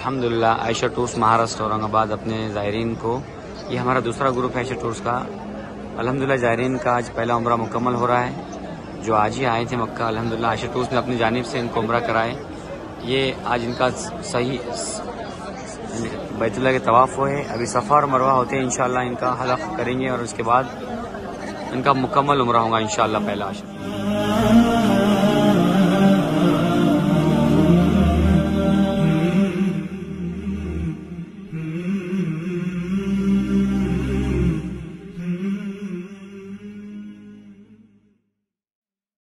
अल्हम्दुलिल्लाह आयशा टूर्स महाराष्ट्र औरंगाबाद अपने ज़ायरीन को, ये हमारा दूसरा ग्रुप है आयशा टूर्स का। अल्हम्दुलिल्लाह ज़ायरीन का आज पहला उम्रा मुकम्मल हो रहा है। जो आज ही आए थे मक्का, अल्हम्दुलिल्लाह आयशा टूर्स ने अपनी जानिब से इनको उम्रा कराए। ये आज इनका सही बैतुल्लाह के तवाफ़ है। अभी सफ़ा और मरवा होते हैं, इंशाअल्लाह इनका हलक़ करेंगे और उसके बाद इनका मुकम्मल उम्रा होगा इंशाअल्लाह पहला आशा।